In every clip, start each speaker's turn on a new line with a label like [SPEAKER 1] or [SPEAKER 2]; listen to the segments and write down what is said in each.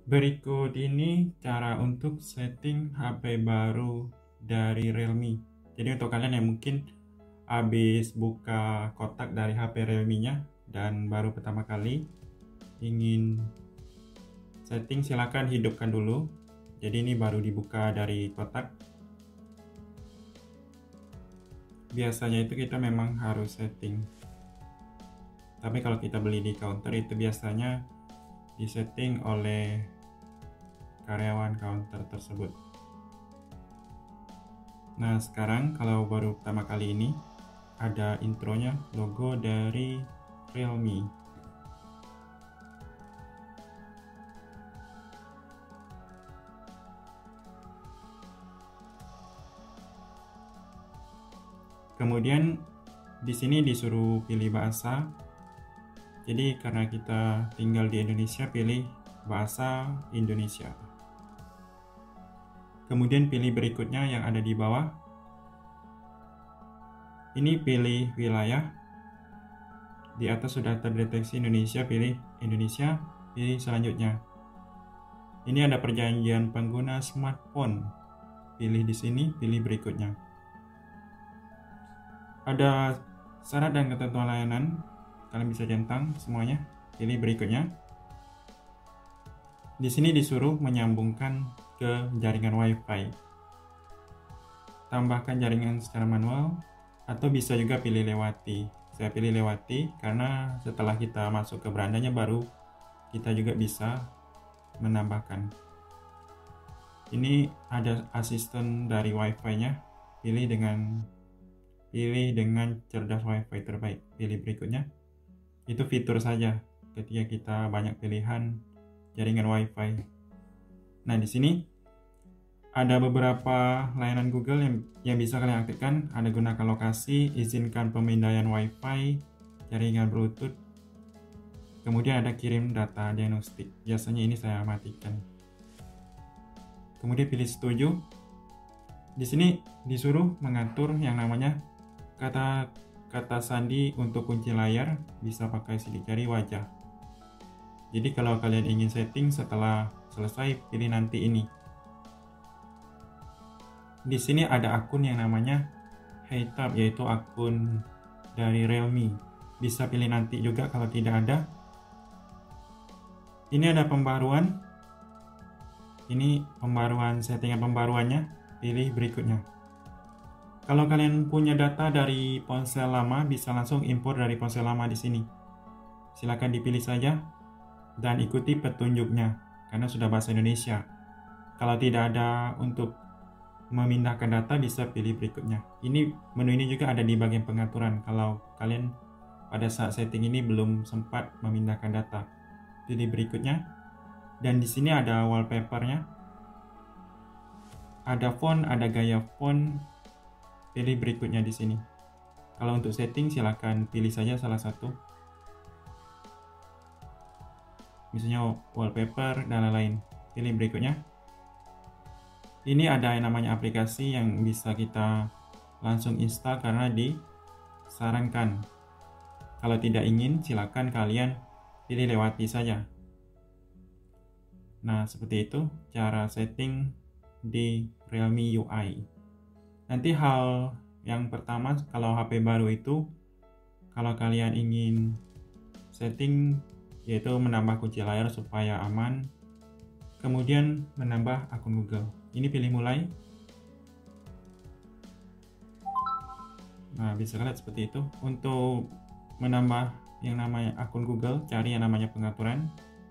[SPEAKER 1] Berikut ini cara untuk setting HP baru dari Realme. Jadi untuk kalian yang mungkin habis buka kotak dari HP Realme-nya dan baru pertama kali ingin setting, silakan hidupkan dulu. Jadi ini baru dibuka dari kotak. Biasanya itu kita memang harus setting. Tapi kalau kita beli di counter itu biasanya disetting oleh karyawan counter tersebut. Nah, sekarang kalau baru pertama kali ini ada intronya, logo dari Realme. Kemudian di sini disuruh pilih bahasa. Jadi karena kita tinggal di Indonesia, pilih bahasa Indonesia. Kemudian pilih berikutnya yang ada di bawah. Ini pilih wilayah. Di atas sudah terdeteksi Indonesia, pilih Indonesia, pilih selanjutnya. Ini ada perjanjian pengguna smartphone. Pilih di sini, pilih berikutnya. Ada syarat dan ketentuan layanan. Kalian bisa centang semuanya, pilih berikutnya. Di sini disuruh menyambungkan ke jaringan WiFi. Tambahkan jaringan secara manual atau bisa juga pilih lewati. Saya pilih lewati karena setelah kita masuk ke berandanya baru kita juga bisa menambahkan. Ini ada asisten dari WiFi-nya. Pilih dengan cerdas WiFi terbaik. Pilih berikutnya. Itu fitur saja ketika kita banyak pilihan jaringan WiFi. Nah, di sini ada beberapa layanan Google yang bisa kalian aktifkan. Ada gunakan lokasi, izinkan pemindaian WiFi, jaringan Bluetooth. Kemudian ada kirim data diagnostik. Biasanya ini saya matikan. Kemudian pilih setuju. Di sini disuruh mengatur yang namanya kata sandi untuk kunci layar, bisa pakai sidik jari wajah. Jadi kalau kalian ingin setting setelah selesai, pilih nanti ini. Di sini ada akun yang namanya HeyTab, yaitu akun dari Realme. Bisa pilih nanti juga kalau tidak ada. Ini ada pembaruan. Ini pembaruan, settingan pembaruannya. Pilih berikutnya. Kalau kalian punya data dari ponsel lama, bisa langsung impor dari ponsel lama di sini. Silakan dipilih saja dan ikuti petunjuknya karena sudah bahasa Indonesia. Kalau tidak ada untuk memindahkan data, bisa pilih berikutnya. Ini menu ini juga ada di bagian pengaturan. Kalau kalian pada saat setting ini belum sempat memindahkan data, pilih berikutnya. Dan di sini ada wallpapernya. Ada font, ada gaya font. Pilih berikutnya di sini. Kalau untuk setting silakan pilih saja salah satu. Misalnya wallpaper dan lain-lain. Pilih berikutnya. Ini ada yang namanya aplikasi yang bisa kita langsung install karena disarankan. Kalau tidak ingin, silakan kalian pilih lewati saja. Nah, seperti itu cara setting di Realme UI. Nanti hal yang pertama, kalau HP baru itu, kalau kalian ingin setting, yaitu menambah kunci layar supaya aman, kemudian menambah akun Google. Ini pilih mulai. Nah, bisa lihat seperti itu. Untuk menambah yang namanya akun Google, cari yang namanya pengaturan.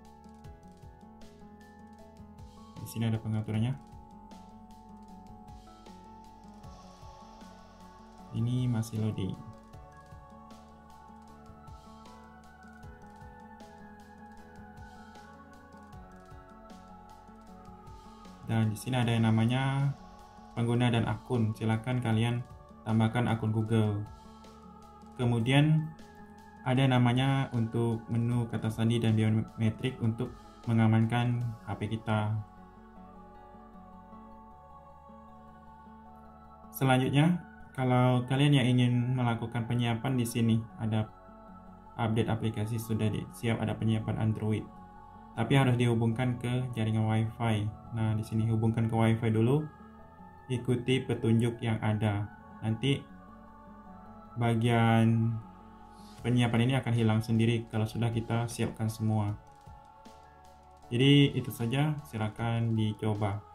[SPEAKER 1] Di sini ada pengaturannya. Ini masih loading. Dan di sini ada yang namanya pengguna dan akun. Silakan kalian tambahkan akun Google. Kemudian ada namanya untuk menu kata sandi dan biometrik untuk mengamankan HP kita. Selanjutnya, kalau kalian yang ingin melakukan penyiapan, di sini ada update aplikasi sudah siap, ada penyiapan Android. tapi harus dihubungkan ke jaringan WiFi. Nah, di sini hubungkan ke WiFi dulu, ikuti petunjuk yang ada. Nanti bagian penyiapan ini akan hilang sendiri kalau sudah kita siapkan semua. Jadi itu saja, silakan dicoba.